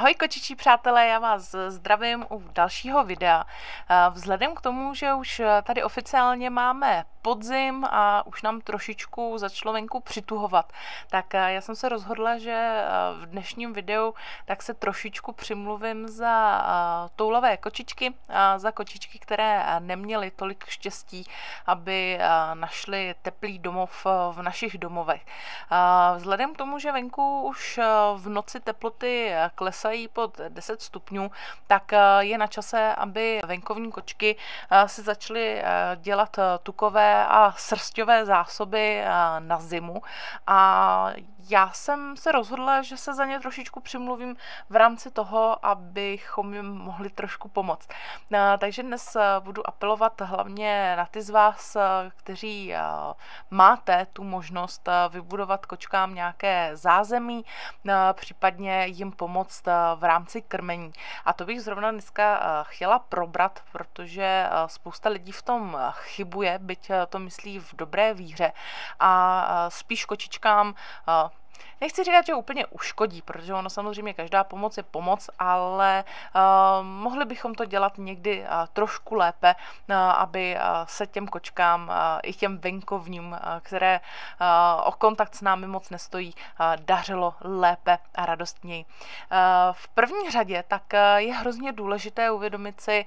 Ahoj kočičí přátelé, já vás zdravím u dalšího videa. Vzhledem k tomu, že už tady oficiálně máme podzim a už nám trošičku začalo venku přituhovat, tak já jsem se rozhodla, že v dnešním videu tak se trošičku přimluvím za toulavé kočičky, za kočičky, které neměly tolik štěstí, aby našly teplý domov v našich domovech. Vzhledem k tomu, že venku už v noci teploty klesají pod 10 stupňů, tak je na čase, aby venkovní kočky si začaly dělat tukové a sršťové zásoby na zimu. A já jsem se rozhodla, že se za ně trošičku přimluvím v rámci toho, abychom jim mohli trošku pomoct. Takže dnes budu apelovat hlavně na ty z vás, kteří máte tu možnost vybudovat kočkám nějaké zázemí, případně jim pomoct v rámci krmení. A to bych zrovna dneska chtěla probrat, protože spousta lidí v tom chybuje, byť to myslí v dobré víře a spíš kočičkám nechci říkat, že úplně uškodí, protože ono samozřejmě každá pomoc je pomoc, ale mohli bychom to dělat někdy trošku lépe, aby se těm kočkám i těm venkovním, které o kontakt s námi moc nestojí, dařilo lépe a radostněji. V první řadě tak je hrozně důležité uvědomit si,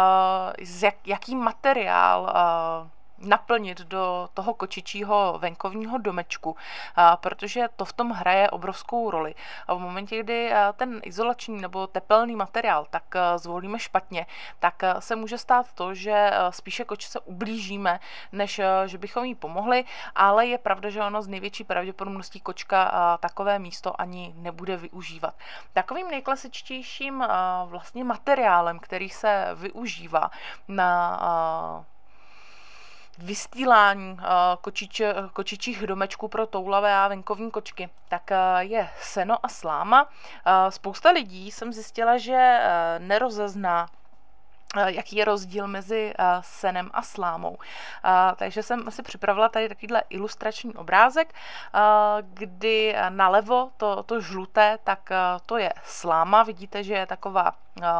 jaký materiál naplnit do toho kočičího venkovního domečku, protože to v tom hraje obrovskou roli. A v momentě, kdy ten izolační nebo tepelný materiál tak zvolíme špatně, tak se může stát to, že spíše kočce ublížíme, než že bychom jí pomohli, ale je pravda, že ono z největší pravděpodobností kočka takové místo ani nebude využívat. Takovým nejklasičtějším vlastně materiálem, který se využívá na vystýlání kočičích domečků pro toulavé a venkovní kočky, tak je seno a sláma. Spousta lidí jsem zjistila, že nerozezná, jaký je rozdíl mezi senem a slámou. Takže jsem si připravila tady takovýhle ilustrační obrázek, kdy nalevo to žluté, tak to je sláma. Vidíte, že je taková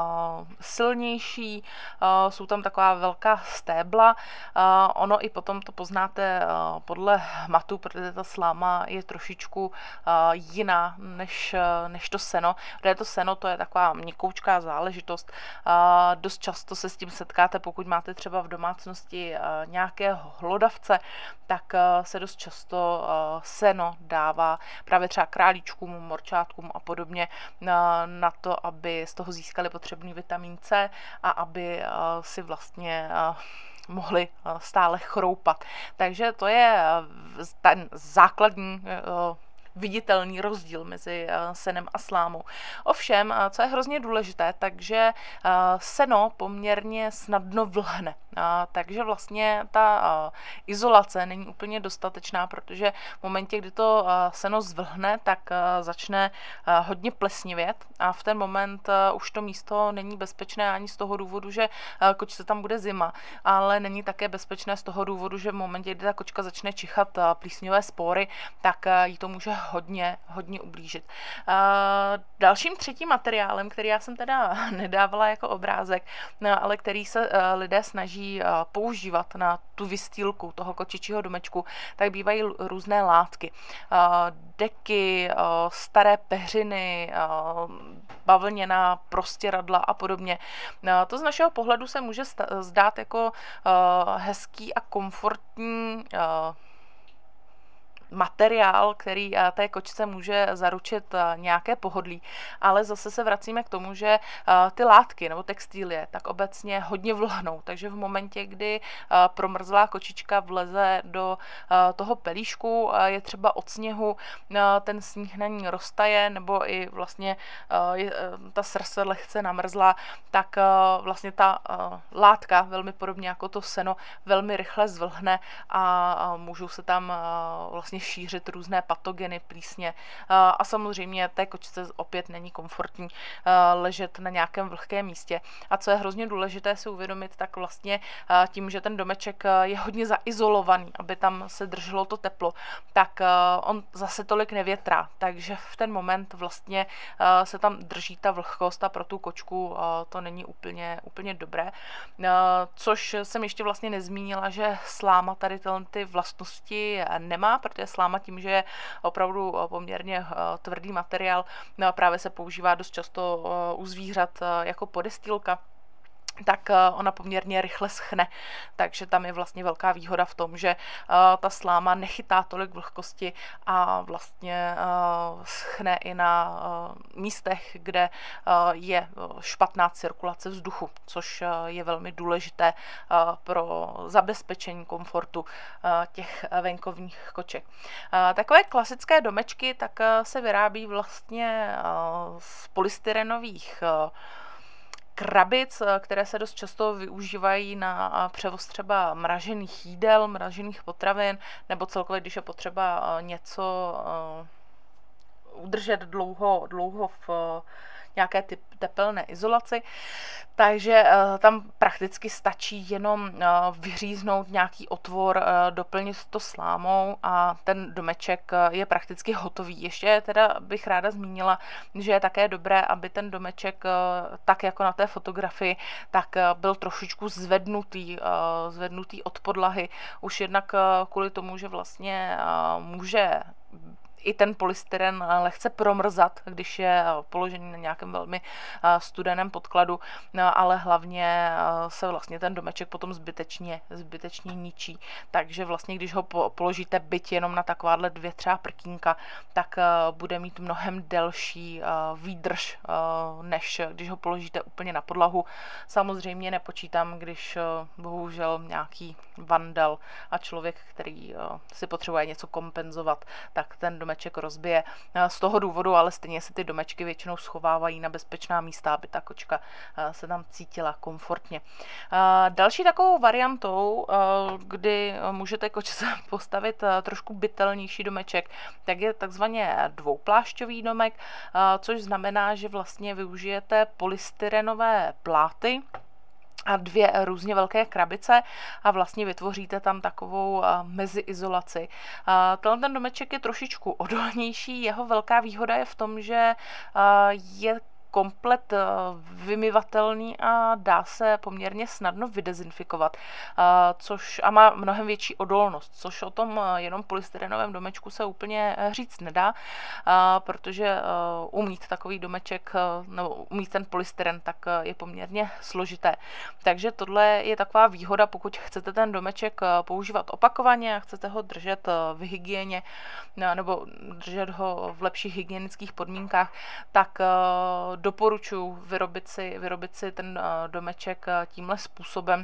silnější, jsou tam taková velká stébla. Ono i potom to poznáte podle hmatu, protože ta sláma je trošičku jiná než to seno. Protože to seno to je taková měkoučká záležitost. Dost často se s tím setkáte, pokud máte třeba v domácnosti nějakého hlodavce, tak se dost často seno dává právě třeba králíčkům, morčátkům a podobně na to, aby z toho získali potřebný vitamin C a aby si vlastně mohli stále chroupat. Takže to je ten základní viditelný rozdíl mezi senem a slámou. Ovšem, co je hrozně důležité, takže seno poměrně snadno vlhne. Takže vlastně ta izolace není úplně dostatečná, protože v momentě, kdy to seno zvlhne, tak začne hodně plesnivět a v ten moment už to místo není bezpečné ani z toho důvodu, že kočce tam bude zima, ale není také bezpečné z toho důvodu, že v momentě, kdy ta kočka začne čichat plísňové spory, tak jí to může hodně ublížit. Dalším třetím materiálem, který já jsem teda nedávala jako obrázek, ale který se lidé snaží používat na tu vystýlku toho kočičího domečku, tak bývají různé látky. Deky, staré peřiny, bavlněná prostěradla a podobně. To z našeho pohledu se může zdát jako hezký a komfortní materiál, který té kočce může zaručit nějaké pohodlí. Ale zase se vracíme k tomu, že ty látky nebo textilie tak obecně hodně vlhnou. Takže v momentě, kdy promrzlá kočička vleze do toho pelíšku, je třeba od sněhu, ten sníh na ní roztaje, nebo i vlastně ta srst lehce namrzlá, tak vlastně ta látka, velmi podobně jako to seno, velmi rychle zvlhne a můžou se tam vlastně šířit různé patogeny, plísně a samozřejmě té kočce opět není komfortní ležet na nějakém vlhkém místě. A co je hrozně důležité si uvědomit, tak vlastně tím, že ten domeček je hodně zaizolovaný, aby tam se drželo to teplo, tak on zase tolik nevětrá, takže v ten moment vlastně se tam drží ta vlhkost a pro tu kočku to není úplně dobré. Což jsem ještě vlastně nezmínila, že sláma tady ty vlastnosti nemá, protože sláma tím, že je opravdu poměrně tvrdý materiál, právě se používá dost často u zvířat jako podestýlka, tak ona poměrně rychle schne. Takže tam je vlastně velká výhoda v tom, že ta sláma nechytá tolik vlhkosti a vlastně schne i na místech, kde je špatná cirkulace vzduchu, což je velmi důležité pro zabezpečení komfortu těch venkovních koček. Takové klasické domečky tak se vyrábí vlastně z polystyrenových krabic, které se dost často využívají na převoz třeba mražených jídel, mražených potravin, nebo celkově, když je potřeba něco udržet dlouho v nějaké tepelné izolaci. Takže tam prakticky stačí jenom vyříznout nějaký otvor, doplnit to slámou a ten domeček je prakticky hotový. Ještě teda bych ráda zmínila, že je také dobré, aby ten domeček, tak jako na té fotografii, tak byl trošičku zvednutý od podlahy. Už jednak kvůli tomu, že vlastně může i ten polystyren lehce promrzat, když je položený na nějakém velmi studeném podkladu, ale hlavně se vlastně ten domeček potom zbytečně ničí. Takže vlastně, když ho položíte byť jenom na takováhle 2 třeba prkínka, tak bude mít mnohem delší výdrž, než když ho položíte úplně na podlahu. Samozřejmě nepočítám, když bohužel nějaký vandal a člověk, který si potřebuje něco kompenzovat, tak ten domeček rozbije. Z toho důvodu ale stejně se ty domečky většinou schovávají na bezpečná místa, aby ta kočka se tam cítila komfortně. Další takovou variantou, kdy můžete kočce postavit trošku bytelnější domeček, tak je takzvaně dvouplášťový domek, což znamená, že vlastně využijete polystyrenové pláty a 2 různě velké krabice a vlastně vytvoříte tam takovou meziizolaci. Ten domeček je trošičku odolnější, jeho velká výhoda je v tom, že je komplet vymyvatelný a dá se poměrně snadno vydezinfikovat, což a má mnohem větší odolnost, což o tom jenom polystyrenovém domečku se úplně říct nedá, protože umít takový domeček nebo umít ten polystyren, tak je poměrně složité. Takže tohle je taková výhoda, pokud chcete ten domeček používat opakovaně a chcete ho držet v hygieně nebo držet ho v lepších hygienických podmínkách, tak doporučuji vyrobit si ten domeček tímhle způsobem,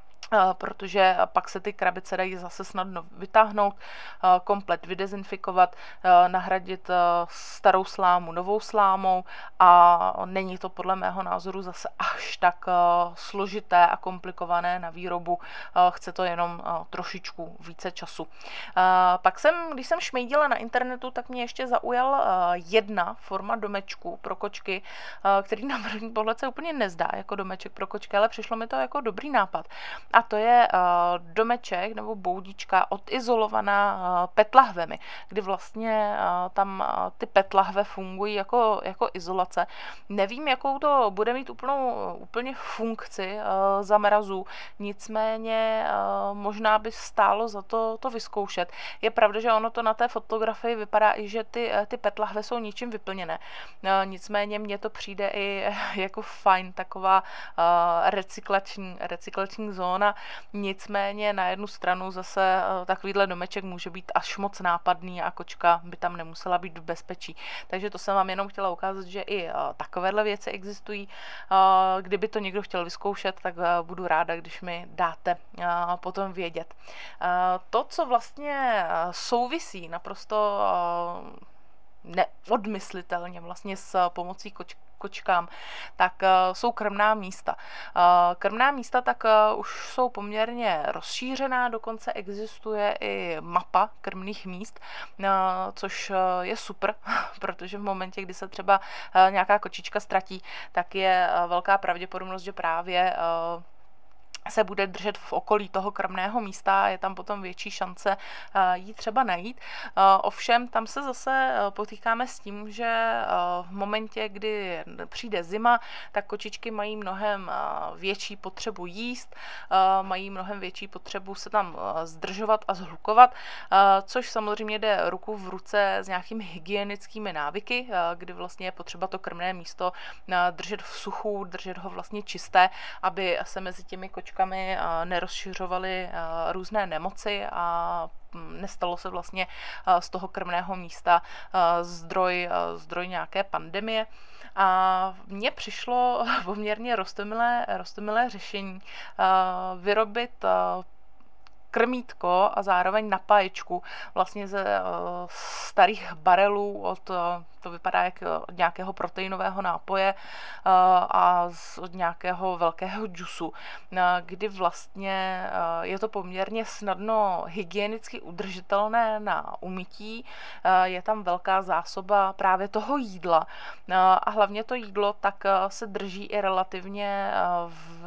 protože pak se ty krabice dají zase snadno vytáhnout, komplet vydezinfikovat, nahradit starou slámu novou slámou a není to podle mého názoru zase až tak složité a komplikované na výrobu, chce to jenom trošičku více času. Pak když jsem šmejdila na internetu, tak mě ještě zaujal jedna forma domečku pro kočky, který na první pohled se úplně nezdá jako domeček pro kočky, ale přišlo mi to jako dobrý nápad. A to je domeček nebo boudička odizolovaná PET lahvemi, kdy vlastně tam ty PET lahve fungují jako izolace. Nevím, jakou to bude mít úplně funkci za mrazu, nicméně možná by stálo za to vyzkoušet. Je pravda, že ono to na té fotografii vypadá i, že ty PET lahve jsou ničím vyplněné. Nicméně mně to přijde i jako fajn taková recyklační zóna. Nicméně na jednu stranu zase takovýhle domeček může být až moc nápadný a kočka by tam nemusela být v bezpečí. Takže to jsem vám jenom chtěla ukázat, že i takovéhle věci existují. Kdyby to někdo chtěl vyzkoušet, tak budu ráda, když mi dáte potom vědět. To, co vlastně souvisí naprosto neodmyslitelně vlastně s pomocí kočkám, tak jsou krmná místa. Krmná místa tak už jsou poměrně rozšířená, dokonce existuje i mapa krmných míst, což je super, protože v momentě, kdy se třeba nějaká kočička ztratí, tak je velká pravděpodobnost, že právě se bude držet v okolí toho krmného místa a je tam potom větší šance jí třeba najít. Ovšem, tam se zase potýkáme s tím, že v momentě, kdy přijde zima, tak kočičky mají mnohem větší potřebu jíst, mají mnohem větší potřebu se tam zdržovat a zhlukovat, což samozřejmě jde ruku v ruce s nějakými hygienickými návyky, kdy vlastně je potřeba to krmné místo držet v suchu, držet ho vlastně čisté, aby se mezi těmi kočkami nerozšiřovaly různé nemoci a nestalo se vlastně z toho krmného místa zdroj nějaké pandemie. A mně přišlo poměrně roztomilé řešení vyrobit krmítko a zároveň napáječku vlastně ze starých barelů to vypadá jak od nějakého proteinového nápoje a od nějakého velkého džusu, kdy vlastně je to poměrně snadno hygienicky udržitelné na umytí, je tam velká zásoba právě toho jídla a hlavně to jídlo tak se drží i relativně v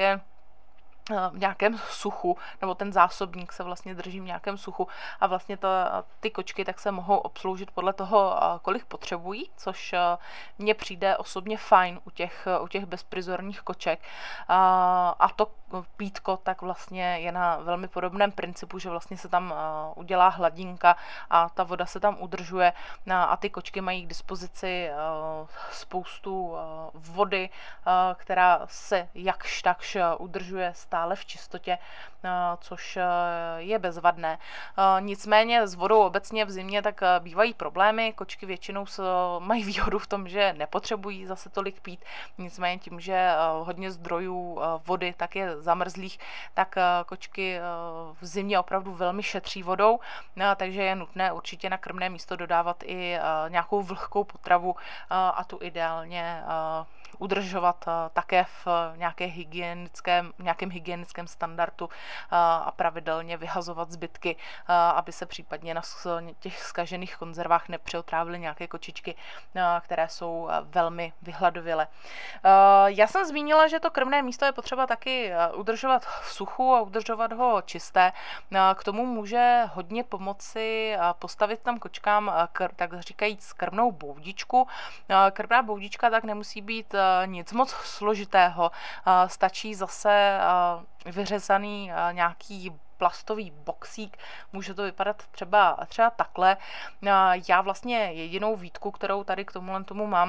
nějakém suchu, nebo ten zásobník se vlastně drží v nějakém suchu a vlastně ty kočky tak se mohou obsloužit podle toho, kolik potřebují, což mně přijde osobně fajn u těch bezprizorních koček. A to pítko tak vlastně je na velmi podobném principu, že vlastně se tam udělá hladinka a ta voda se tam udržuje a ty kočky mají k dispozici spoustu vody, která se jakž takž udržuje stále v čistotě, což je bezvadné. Nicméně s vodou obecně v zimě tak bývají problémy. Kočky většinou mají výhodu v tom, že nepotřebují zase tolik pít. Nicméně tím, že hodně zdrojů vody tak je zamrzlých, tak kočky v zimě opravdu velmi šetří vodou, takže je nutné určitě na krmné místo dodávat i nějakou vlhkou potravu a tu ideálně udržovat také v nějakém hygienickém standardu a pravidelně vyhazovat zbytky, aby se případně na těch zkažených konzervách nepřeotrávily nějaké kočičky, které jsou velmi vyhladovělé. Já jsem zmínila, že to krmné místo je potřeba taky udržovat v suchu a udržovat ho čisté. K tomu může hodně pomoci postavit tam kočkám tak říkajíc krmnou boudičku. Krmná boudička tak nemusí být nic moc složitého. Stačí zase vyřezaný nějaký plastový boxík, může to vypadat třeba takhle. Já vlastně jedinou výtku, kterou tady k tomu mám,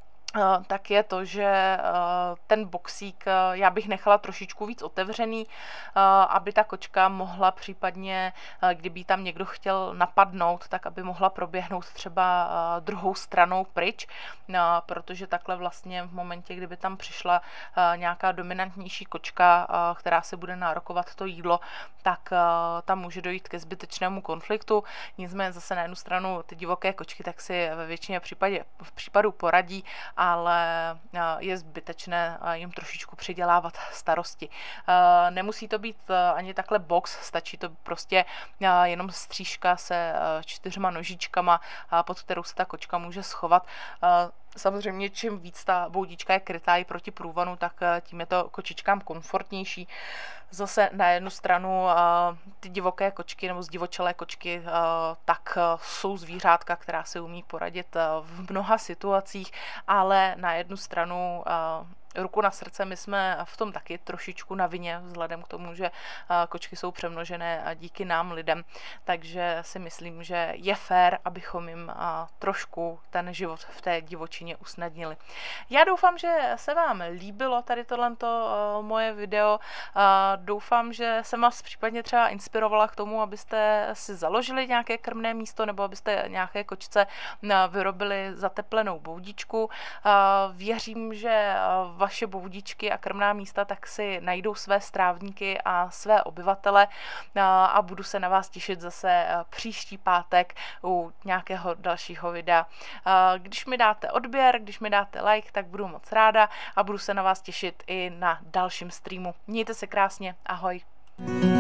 tak je to, že ten boxík já bych nechala trošičku víc otevřený, aby ta kočka mohla případně, kdyby tam někdo chtěl napadnout, tak aby mohla proběhnout třeba druhou stranou pryč, protože takhle vlastně v momentě, kdyby tam přišla nějaká dominantnější kočka, která se bude nárokovat to jídlo, tak tam může dojít ke zbytečnému konfliktu. Nicméně zase na jednu stranu ty divoké kočky tak si ve většině případů poradí, ale je zbytečné jim trošičku přidělávat starosti. Nemusí to být ani takhle box, stačí to prostě jenom střížka se 4 nožičkama, pod kterou se ta kočka může schovat. Samozřejmě, čím víc ta boudička je krytá i proti průvanu, tak tím je to kočičkám komfortnější. Zase na jednu stranu ty divoké kočky nebo zdivočelé kočky tak jsou zvířátka, která se umí poradit v mnoha situacích, ale na jednu stranu ruku na srdce, my jsme v tom taky trošičku na vině, vzhledem k tomu, že kočky jsou přemnožené díky nám lidem, takže si myslím, že je fér, abychom jim trošku ten život v té divočině usnadnili. Já doufám, že se vám líbilo tady tohleto moje video. Doufám, že jsem vás případně třeba inspirovala k tomu, abyste si založili nějaké krmné místo nebo abyste nějaké kočce vyrobili zateplenou boudičku. Věřím, že vaše boudičky a krmná místa, tak si najdou své strávníky a své obyvatele a budu se na vás těšit zase příští pátek u nějakého dalšího videa. Když mi dáte odběr, když mi dáte like, tak budu moc ráda a budu se na vás těšit i na dalším streamu. Mějte se krásně, ahoj.